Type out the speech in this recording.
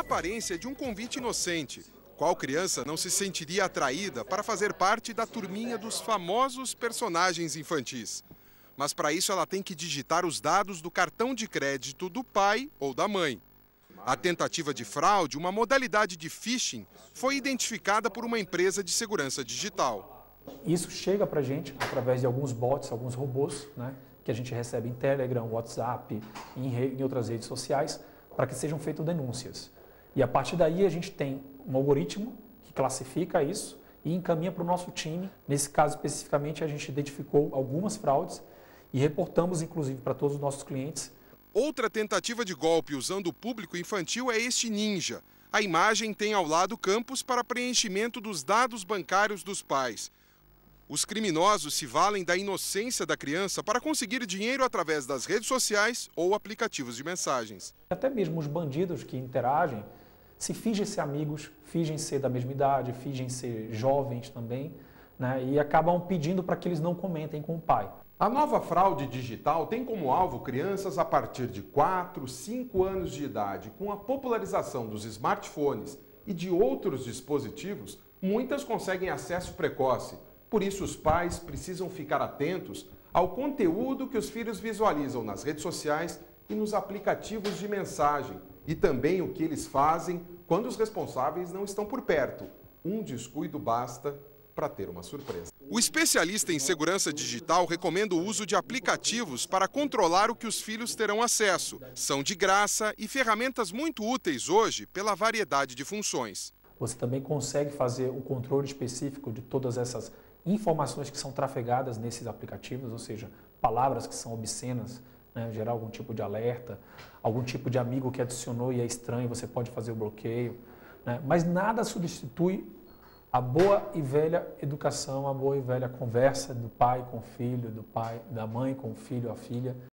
aparência de um convite inocente. Qual criança não se sentiria atraída para fazer parte da turminha dos famosos personagens infantis? Mas para isso ela tem que digitar os dados do cartão de crédito do pai ou da mãe. A tentativa de fraude, uma modalidade de phishing, foi identificada por uma empresa de segurança digital. Isso chega para a gente através de alguns bots, alguns robôs, né, que a gente recebe em Telegram, WhatsApp, em outras redes sociais, para que sejam feitas denúncias. E a partir daí a gente tem um algoritmo que classifica isso e encaminha para o nosso time. Nesse caso especificamente a gente identificou algumas fraudes e reportamos inclusive para todos os nossos clientes. Outra tentativa de golpe usando o público infantil é este Ninja. A imagem tem ao lado campos para preenchimento dos dados bancários dos pais. Os criminosos se valem da inocência da criança para conseguir dinheiro através das redes sociais ou aplicativos de mensagens. Até mesmo os bandidos que interagem se fingem ser amigos, fingem ser da mesma idade, fingem ser jovens também, né, e acabam pedindo para que eles não comentem com o pai. A nova fraude digital tem como alvo crianças a partir de 4, 5 anos de idade. Com a popularização dos smartphones e de outros dispositivos, muitas conseguem acesso precoce. Por isso, os pais precisam ficar atentos ao conteúdo que os filhos visualizam nas redes sociais e nos aplicativos de mensagem, e também o que eles fazem quando os responsáveis não estão por perto. Um descuido basta para ter uma surpresa. O especialista em segurança digital recomenda o uso de aplicativos para controlar o que os filhos terão acesso. São de graça e ferramentas muito úteis hoje pela variedade de funções. Você também consegue fazer o controle específico de todas essas informações que são trafegadas nesses aplicativos, ou seja, palavras que são obscenas, né, gerar algum tipo de alerta, algum tipo de amigo que adicionou e é estranho, você pode fazer o bloqueio, né, mas nada substitui a boa e velha educação, a boa e velha conversa do pai com o filho, da mãe com o filho, a filha.